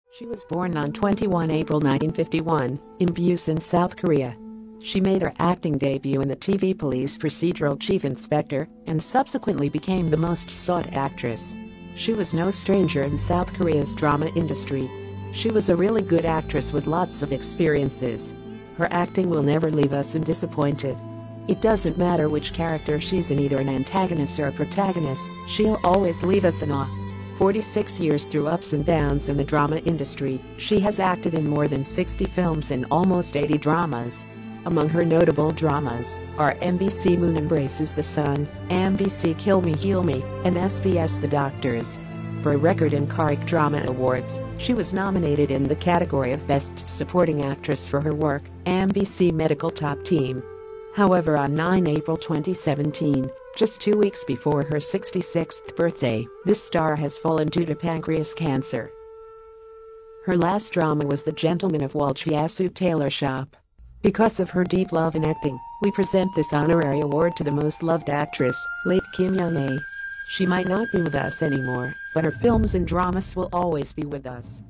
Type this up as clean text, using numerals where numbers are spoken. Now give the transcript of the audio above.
She was born on 21 April 1951 in Busan, South Korea. She made her acting debut in the TV Police Procedural Chief Inspector and subsequently became the most sought actress. She was no stranger in South Korea's drama industry. She was a really good actress with lots of experiences. Her acting will never leave us disappointed. It doesn't matter which character she's in, either an antagonist or a protagonist, she'll always leave us in awe. 46 years through ups and downs in the drama industry, she has acted in more than 60 films and almost 80 dramas. Among her notable dramas are MBC Moon Embraces the Sun, MBC Kill Me Heal Me, and SBS The Doctors. For a record in CariKdrama Awards, she was nominated in the category of Best Supporting Actress for her work, MBC Medical Top Team. However, on 9 April 2017, just 2 weeks before her 66th birthday, this star has fallen due to pancreas cancer. Her last drama was The Gentleman of Walchiasu Tailor Shop. Because of her deep love in acting, we present this honorary award to the most loved actress, late Kim Young-ae. She might not be with us anymore, but her films and dramas will always be with us.